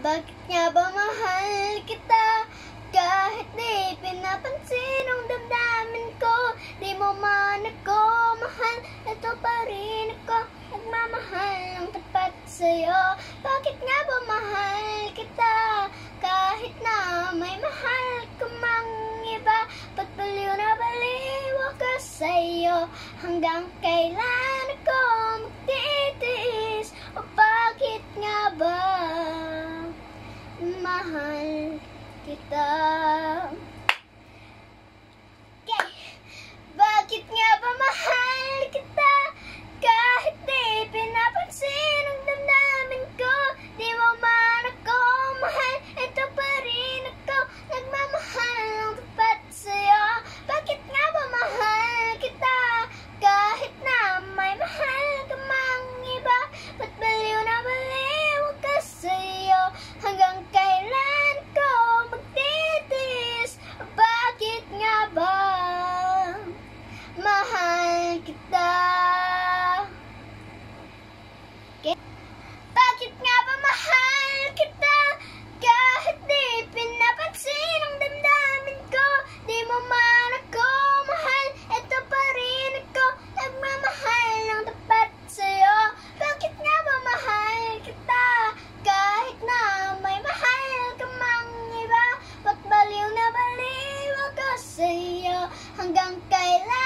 Bakit nga ba mahal kita? Kahit di pinapansin ang damdamin ko, di mo man ako mahal, ito pa rin ako, nagmamahal ng tapat sa'yo. Bakit nga ba mahal kita? Kahit na may mahal ka mang iba, ba't baliw na baliw ako sa'yo? Hanggang kailan ako magtitiis? O bakit nga ba mahal kita? Okay. Bakit nga ba mahal kita? Kahit di pinapansin ang damdamin ko, di mo man ako mahal, ito pa rin ako, nagmamahal ng tapat sa'yo. Bakit nga ba mahal kita? Kahit na may mahal ka mang iba, ba't baliw na baliw ka sa'yo? Hanggang kailan ko magtitiis? Bakit nga ba mahal kita? Okay. Bakit nga ba mahal kita? Kahit di pinapansin ang damdamin ko, di mo man ako mahal, ito pa rin ako, nagmamahal ng tapat sa'yo. Bakit nga ba mahal kita? Kahit na may mahal ka mang iba, ba't baliw na baliw ako sa'yo? Hanggang kailan